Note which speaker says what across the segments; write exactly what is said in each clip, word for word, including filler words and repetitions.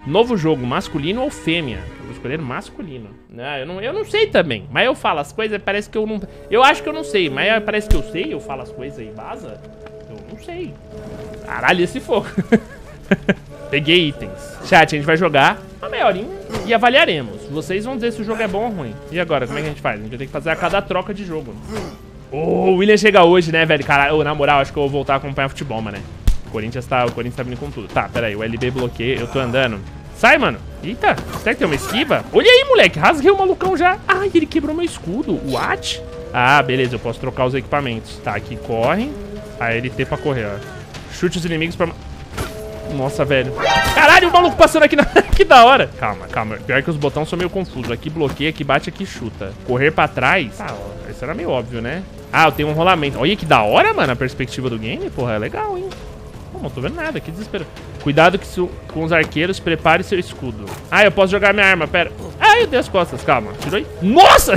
Speaker 1: Novo jogo, masculino ou fêmea? Eu vou escolher masculino. Não, eu não, eu não sei também. Mas eu falo as coisas, parece que eu não... Eu acho que eu não sei, mas parece que eu sei. Eu falo as coisas e vaza. Eu não sei. Caralho, esse fogo. Peguei itens. Chat, a gente vai jogar uma meia horinha e avaliaremos. Vocês vão dizer se o jogo é bom ou ruim. E agora, como é que a gente faz? A gente vai ter que fazer a cada troca de jogo. Oh, o William chega hoje, né, velho? Caralho, oh, na moral, acho que eu vou voltar a acompanhar futebol, mano. O Corinthians tá, o Corinthians tá vindo com tudo. Tá, pera aí, o L B bloqueia, eu tô andando. Sai, mano. Eita, será que tem uma esquiva? Olha aí, moleque, rasguei o malucão já. Ai, ele quebrou meu escudo. What? Ah, beleza, eu posso trocar os equipamentos. Tá, aqui corre. A L T pra correr, ó. Chute os inimigos pra... Nossa, velho. Caralho, o maluco passando aqui na... Que da hora. Calma, calma. Pior que os botões são meio confusos. Aqui bloqueia, aqui bate, aqui chuta. Correr pra trás. Ah, ó, isso era meio óbvio, né? Ah, eu tenho um rolamento. Olha que da hora, mano, a perspectiva do game. Porra, é legal, hein? Pô, não tô vendo nada, que desespero. Cuidado que su... com os arqueiros, prepare seu escudo. Ah, eu posso jogar minha arma, pera. Ah, eu dei as costas, calma. Tirou aí. Nossa!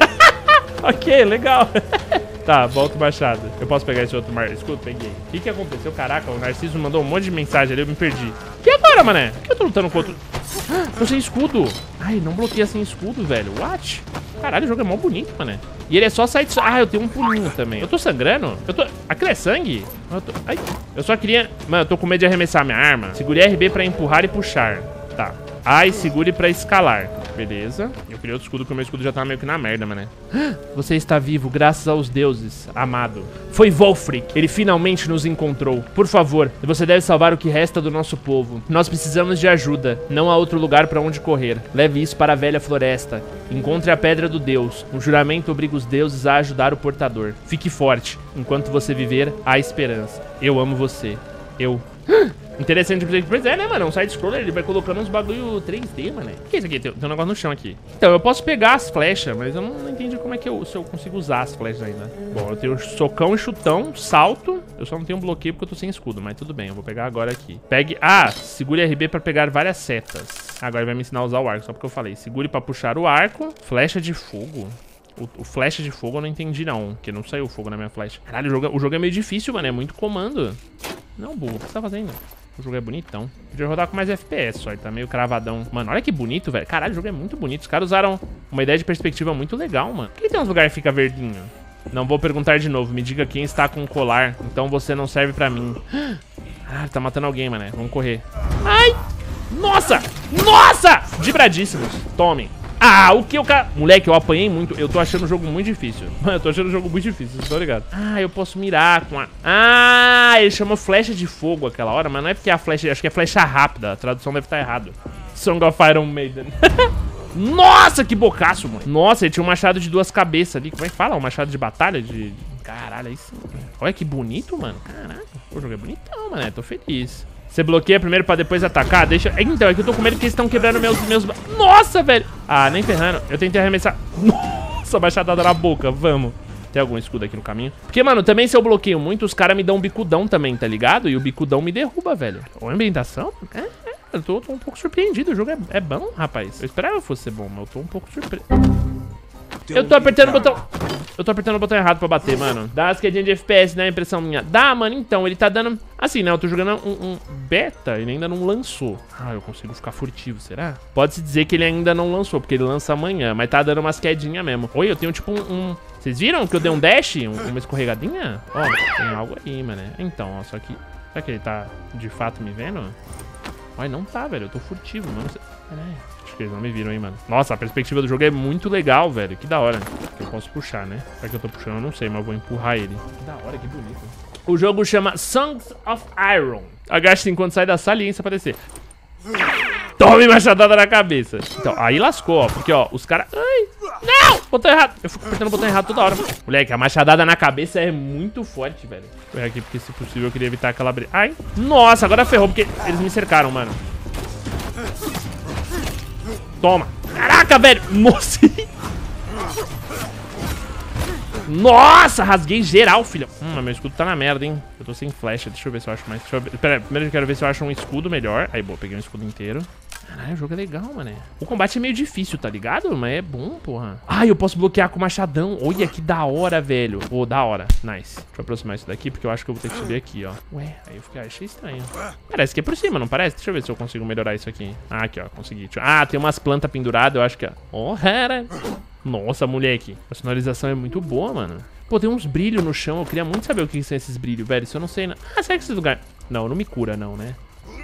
Speaker 1: Ok, legal. Tá, volta o machado. Eu posso pegar esse outro mar... escudo? Peguei. O que que aconteceu? Caraca, o Narciso mandou um monte de mensagem ali, eu me perdi. E agora, mané? Por que eu tô lutando com outro... Tô sem escudo. Ai, não bloqueia sem escudo, velho. What? Caralho, o jogo é mó bonito, mané. E ele é só sair de... Ah, eu tenho um pulinho também. Eu tô sangrando? Eu tô... Aquilo é sangue? Eu tô... Ai. Eu só queria... Mano, eu tô com medo de arremessar minha arma. Segure R B pra empurrar e puxar. Tá. A e segure pra escalar. Beleza. Eu queria outro escudo, porque o meu escudo já tá meio que na merda, mané. Você está vivo, graças aos deuses, amado. Foi Volfric. Ele finalmente nos encontrou. Por favor, você deve salvar o que resta do nosso povo. Nós precisamos de ajuda. Não há outro lugar pra onde correr. Leve isso para a velha floresta. Encontre a pedra do deus. Um juramento obriga os deuses a ajudar o portador. Fique forte. Enquanto você viver, há esperança. Eu amo você. Eu... Interessante, pois é, né, mano? Um side-scroller, ele vai colocando uns bagulho três D, mano. O que é isso aqui? Tem, tem um negócio no chão aqui. Então, eu posso pegar as flechas, mas eu não, não entendi como é que eu, se eu consigo usar as flechas ainda. Bom, eu tenho socão e chutão, salto. Eu só não tenho bloqueio porque eu tô sem escudo, mas tudo bem, eu vou pegar agora aqui. Pegue... Ah, segure R B pra pegar várias setas. Agora ele vai me ensinar a usar o arco, só porque eu falei. Segure pra puxar o arco. Flecha de fogo. O, o flecha de fogo eu não entendi, não. Porque não saiu fogo na minha flecha. Caralho, o jogo, o jogo é meio difícil, mano. É muito comando. Não, burro. O que você tá fazendo? O jogo é bonitão. Podia rodar com mais F P S só. Ele tá meio cravadão. Mano, olha que bonito, velho. Caralho, o jogo é muito bonito. Os caras usaram uma ideia de perspectiva muito legal, mano. Por que tem uns lugares que fica verdinho? Não vou perguntar de novo. Me diga quem está com colar. Então você não serve pra mim. Ah, tá matando alguém, mano. Vamos correr. Ai! Nossa! Nossa! Vibradíssimos. Tomem. Ah, o que o cara... Moleque, eu apanhei muito. Eu tô achando o jogo muito difícil. Mano, eu tô achando o jogo muito difícil, vocês estão ligados? Ah, eu posso mirar com a... Ah, ele chamou flecha de fogo aquela hora, mas não é porque é a flecha... Acho que é flecha rápida. A tradução deve estar errada. Song of Iron Maiden. Nossa, que bocaço, mano. Nossa, ele tinha um machado de duas cabeças ali. Como é que fala? Um machado de batalha? De... Caralho, aí sim. Olha que bonito, mano. Caralho. O jogo é bonitão, mano. Tô feliz. Você bloqueia primeiro pra depois atacar? Deixa... Então, é que eu tô com medo que eles estão quebrando meus... meus... Nossa, velho! Ah, nem ferrando. Eu tentei arremessar... Nossa, machadada na boca. Vamos. Tem algum escudo aqui no caminho? Porque, mano, também se eu bloqueio muito, os caras me dão um bicudão também, tá ligado? E o bicudão me derruba, velho. Ou ambientação? É, é. Eu tô, tô um pouco surpreendido. O jogo é, é bom, rapaz. Eu esperava que fosse bom, mas eu tô um pouco surpreso. Eu tô apertando o botão... Eu tô apertando o botão errado pra bater, mano. Dá as quedinhas de F P S, né? Impressão minha. Dá, mano, então. Ele tá dando... Assim, né? Eu tô jogando um, um beta. Ele ainda não lançou. Ah, eu consigo ficar furtivo, será? Pode-se dizer que ele ainda não lançou, porque ele lança amanhã. Mas tá dando umas quedinhas mesmo. Oi, eu tenho tipo um... um... Vocês viram que eu dei um dash? Um, uma escorregadinha? Ó, tem algo aí, mano. Então, ó, só que... Será que ele tá, de fato, me vendo? Olha, não tá, velho. Eu tô furtivo, mano. Peraí. Acho que eles não me viram aí, mano. Nossa, a perspectiva do jogo é muito legal, velho. Que da hora. Eu posso puxar, né? Será que eu tô puxando? Eu não sei, mas eu vou empurrar ele. Que da hora, que bonito. O jogo chama Songs of Iron. Agache enquanto sai da sala e entra pra descer. Tome machadada na cabeça. Então, aí lascou, ó. Porque, ó, os caras... Ai, não! Botão errado. Eu fico apertando o botão errado toda hora. Moleque, a machadada na cabeça é muito forte, velho. Vou aqui porque, se possível, eu queria evitar aquela briga. Ai, nossa, agora ferrou, porque eles me cercaram, mano. Toma. Caraca, velho. Nossa. Nossa, rasguei geral, filho. Hum, meu escudo tá na merda, hein. Eu tô sem flecha. Deixa eu ver se eu acho mais. Deixa eu ver. Pera aí, primeiro eu quero ver se eu acho um escudo melhor. Aí, boa, peguei um escudo inteiro. Caralho, o jogo é legal, mané. O combate é meio difícil, tá ligado? Mas é bom, porra. Ah, eu posso bloquear com o machadão. Olha que da hora, velho. Ô, oh, da hora. Nice. Deixa eu aproximar isso daqui, porque eu acho que eu vou ter que subir aqui, ó. Ué, aí eu fiquei, achei estranho. Parece que é por cima, não parece? Deixa eu ver se eu consigo melhorar isso aqui. Ah, aqui, ó, consegui. Ah, tem umas plantas penduradas, eu acho que... Oh, era... Nossa, moleque. A personalização é muito boa, mano. Pô, tem uns brilhos no chão. Eu queria muito saber o que são esses brilhos, velho. Isso eu não sei, não. Ah, será que esse lugar... Não, não me cura, não, né?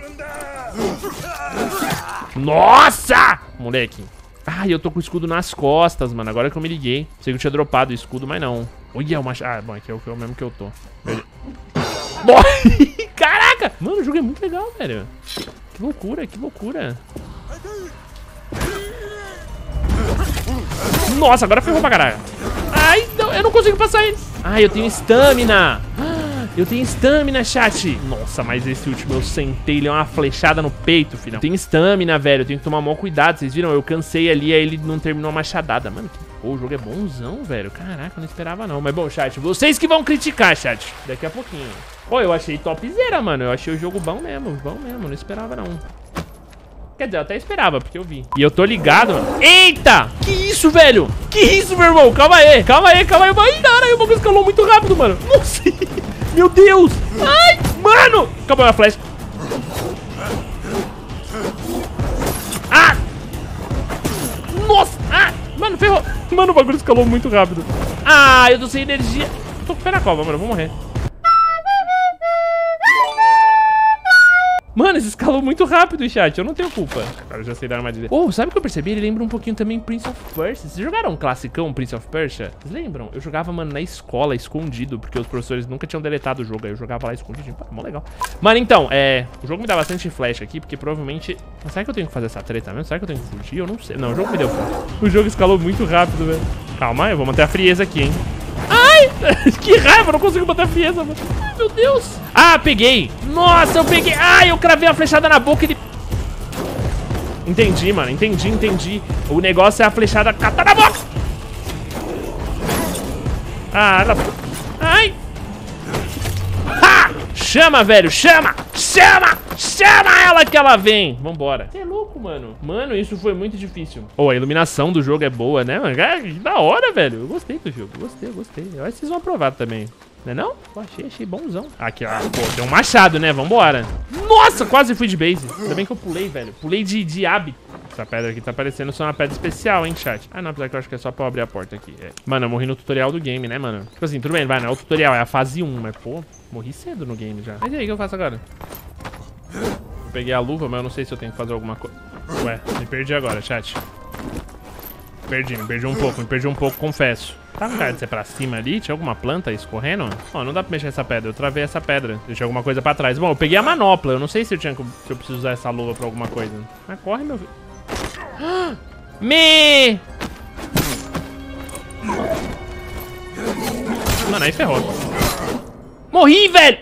Speaker 1: Nossa! Moleque. Ai, eu tô com o escudo nas costas, mano. Agora que eu me liguei. Sei que eu tinha dropado o escudo, mas não. Olha, o machado. Ah, bom, aqui é o mesmo que eu tô. Caraca! Mano, o jogo é muito legal, velho. Que loucura, que loucura. Nossa, agora ferrou pra caralho. Ai, não, eu não consigo passar ele. Ai, eu tenho estamina. Eu tenho estamina, chat. Nossa, mas esse último eu sentei, ele é uma flechada no peito, filhão. Tem estamina, velho, eu tenho que tomar maior cuidado. Vocês viram? Eu cansei ali, aí ele não terminou a machadada. Mano, que... Pô, o jogo é bonzão, velho. Caraca, eu não esperava não. Mas bom, chat, vocês que vão criticar, chat. Daqui a pouquinho. Pô, eu achei topzera, mano. Eu achei o jogo bom mesmo, bom mesmo. Não esperava não. Quer dizer, eu até esperava, porque eu vi. E eu tô ligado, mano. Eita! Que isso, velho? Que isso, meu irmão? Calma aí, calma aí, calma aí. Ai, caralho, o bagulho escalou muito rápido, mano. Nossa! Meu Deus! Ai, mano! Acabou a flecha. Ah! Nossa! Ah! Mano, ferrou. Mano, o bagulho escalou muito rápido. Ah, eu tô sem energia. Tô com o pé na cova, mano. Eu vou morrer. Mano, esse escalou muito rápido, chat. Eu não tenho culpa. Agora eu já sei dar armadilha. Oh, sabe o que eu percebi? Ele lembra um pouquinho também Prince of Persia. Vocês jogaram um classicão, Prince of Persia? Vocês lembram? Eu jogava, mano, na escola, escondido, porque os professores nunca tinham deletado o jogo. Aí eu jogava lá escondido. Pô, mó legal. Mano, então, é... O jogo me dá bastante flash aqui, porque provavelmente... Mas será que eu tenho que fazer essa treta mesmo? Será que eu tenho que fugir? Eu não sei. Não, o jogo me deu flash. O jogo escalou muito rápido, velho. Calma, eu vou manter a frieza aqui, hein. Ai! Que raiva, eu não consigo manter a frieza, mano. Ai, meu Deus. Ah, peguei. Nossa, eu peguei. Ai, eu cravei uma flechada na boca e ele... Entendi, mano. Entendi, entendi. O negócio é a flechada catar na boca. Ah, ela... Ai. Ha! Chama, velho. Chama. Chama. Chama ela que ela vem. Vambora. Você é louco, mano. Mano, isso foi muito difícil. Oh, a iluminação do jogo é boa, né, mano? É, que da hora, velho. Eu gostei do jogo. Gostei, eu gostei. Eu acho que vocês vão aprovar também. Não é não? Pô, achei, achei bonzão. Aqui, ó. Pô, tem um machado, né? Vambora. Nossa, quase fui de base. Ainda bem que eu pulei, velho. Pulei de, de hábito. Essa pedra aqui tá parecendo só uma pedra especial, hein, chat? Ah, não, apesar que eu acho que é só pra eu abrir a porta aqui. É. Mano, eu morri no tutorial do game, né, mano? Tipo assim, tudo bem, vai, não é o tutorial, é a fase um, mas, pô, morri cedo no game já. Mas e aí, o que eu faço agora? Eu peguei a luva, mas eu não sei se eu tenho que fazer alguma coisa. Ué, me perdi agora, chat. Perdi, me perdi um pouco, me perdi um pouco, confesso. Tá com cara de ser pra cima ali? Tinha alguma planta escorrendo? Ó, não dá pra mexer essa pedra, eu travei essa pedra. Deixei alguma coisa pra trás. Bom, eu peguei a manopla, eu não sei se eu, tinha, se eu preciso usar essa luva pra alguma coisa. Mas corre, meu filho. Me! Mano, aí ferrou. Morri, velho!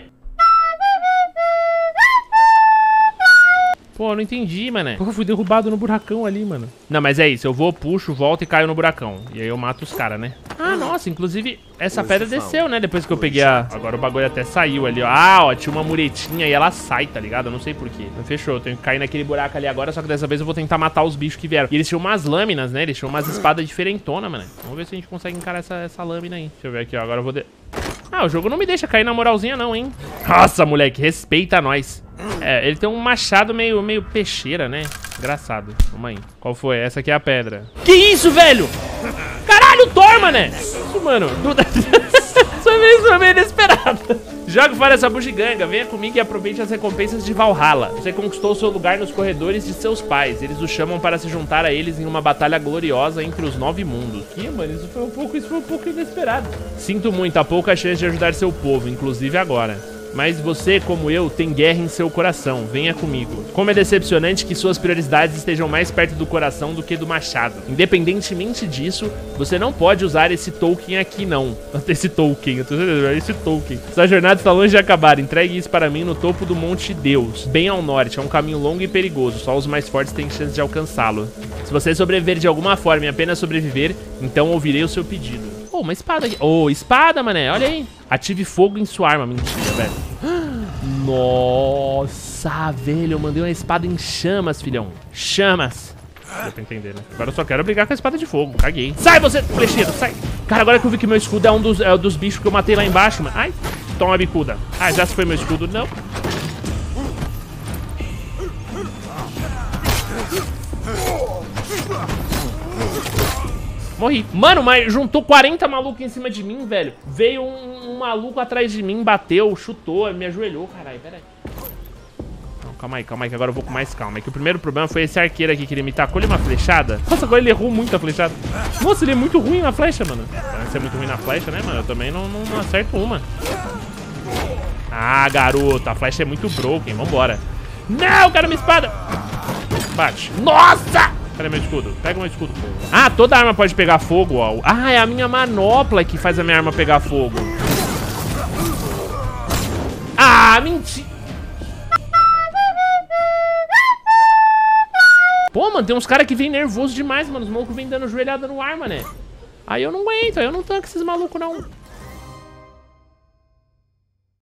Speaker 1: Pô, eu não entendi, mané. Pô, eu fui derrubado no buracão ali, mano. Não, mas é isso. Eu vou, puxo, volto e caio no buracão. E aí eu mato os caras, né? Ah, nossa. Inclusive, essa pedra desceu, né? Depois que eu peguei a... Agora o bagulho até saiu ali, ó. Ah, ó. Tinha uma muretinha e ela sai, tá ligado? Eu não sei porquê. Mas fechou. Eu tenho que cair naquele buraco ali agora. Só que dessa vez eu vou tentar matar os bichos que vieram. E eles tinham umas lâminas, né? Eles tinham umas espadas diferentonas, mano. Vamos ver se a gente consegue encarar essa, essa lâmina aí. Deixa eu ver aqui, ó. Agora eu vou... De... Ah, o jogo não me deixa cair na moralzinha não, hein? Nossa, moleque. Respeita nós. É, ele tem um machado meio, meio peixeira, né? Engraçado. Vamos aí. Qual foi? Essa aqui é a pedra. Que isso, velho? Caralho, Thor, mané! Isso, mano. Isso foi meio inesperado. Joga fora essa bugiganga. Venha comigo e aproveite as recompensas de Valhalla. Você conquistou seu lugar nos corredores de seus pais. Eles o chamam para se juntar a eles em uma batalha gloriosa entre os nove mundos. Ih, mano, isso foi um pouco, isso foi um pouco inesperado. Sinto muito, há pouca chance de ajudar seu povo, inclusive agora. Mas você, como eu, tem guerra em seu coração. Venha comigo. Como é decepcionante que suas prioridades estejam mais perto do coração do que do machado. Independentemente disso, você não pode usar esse token aqui, não. Esse token, eu tô dizendo, esse token. Sua jornada está longe de acabar. Entregue isso para mim no topo do Monte Deus, bem ao norte. É um caminho longo e perigoso. Só os mais fortes têm chance de alcançá-lo. Se você sobreviver de alguma forma e apenas sobreviver, então ouvirei o seu pedido. Oh, uma espada aqui. Oh, espada, mané. Olha aí. Ative fogo em sua arma. Mentira, velho. Nossa. Nossa, velho, eu mandei uma espada em chamas, filhão. Chamas. Deu pra entender, né? Agora eu só quero brigar com a espada de fogo. Caguei. Sai, você, flecheiro, sai. Cara, agora que eu vi que meu escudo é um dos, é um dos bichos que eu matei lá embaixo, mano. Ai, toma a bicuda. Ah, já se foi meu escudo. Não. Morri. Mano, mas juntou quarenta malucos em cima de mim, velho. Veio um, um maluco atrás de mim, bateu, chutou, me ajoelhou, caralho. Pera aí. Não, calma aí, calma aí, que agora eu vou com mais calma. É que o primeiro problema foi esse arqueiro aqui, que ele me tacou ele uma flechada. Nossa, agora ele errou muito a flechada. Nossa, ele é muito ruim na flecha, mano. Parece ser muito ruim na flecha, né, mano? Eu também não, não, não acerto uma. Ah, garoto, a flecha é muito broken. Vambora. Não, cara, minha espada. Bate. Nossa! Cadê meu escudo? Pega meu escudo. Ah, toda arma pode pegar fogo, ó. Ah, é a minha manopla que faz a minha arma pegar fogo. Ah, mentira. Pô, mano, tem uns caras que vêm nervoso demais, mano. Os malucos vêm dando joelhada no ar, mané. Aí eu não aguento, aí eu não tanco esses malucos, não.